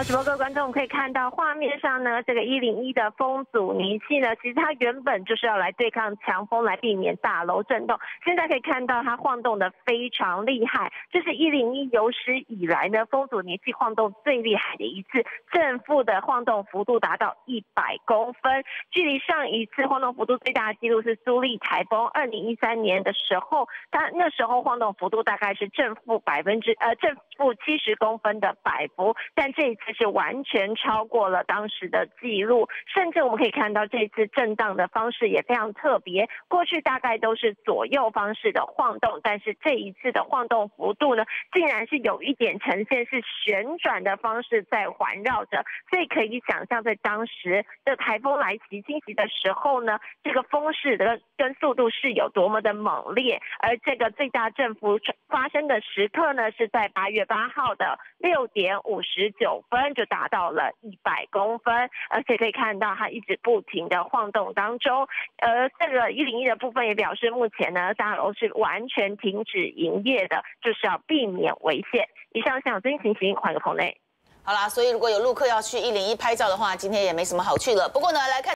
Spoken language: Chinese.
直播各位观众可以看到画面上呢，这个101的风阻尼器呢，其实它原本就是要来对抗强风，来避免大楼震动。现在可以看到它晃动的非常厉害，这是101有史以来呢风阻尼器晃动最厉害的一次，正负的晃动幅度达到100公分，距离上一次晃动幅度最大的记录是苏力台风2013年的时候，它那时候晃动幅度大概是正负70公分的摆幅，但这一次是完全超过了当时的记录，甚至我们可以看到这次震荡的方式也非常特别，过去大概都是左右方式的晃动，但是这一次的晃动幅度呢，竟然是有一点呈现是旋转的方式在环绕着，所以可以想象在当时的台风来袭侵袭的时候呢，这个风势的跟速度是有多么的猛烈，而这个最大振幅发生的时刻呢，是在8月8号的6点59分就达到了100公分，而且可以看到它一直不停的晃动当中。而这个101的部分也表示，目前呢大楼是完全停止营业的，就是要避免危险。以上向最新情形，换个棚内。 好啦，所以如果有陆客要去101拍照的话，今天也没什么好去了。不过呢，来看。